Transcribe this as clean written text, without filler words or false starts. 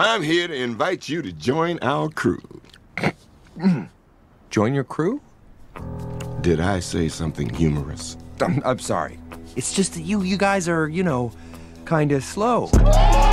I'm here to invite you to join our crew. Join your crew? Did I say something humorous? I'm sorry. It's just that you guys are, you know, kind of slow.